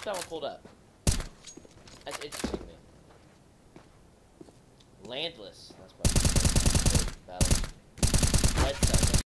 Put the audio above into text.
keep that one pulled up. That's interesting to me. Landless. That's what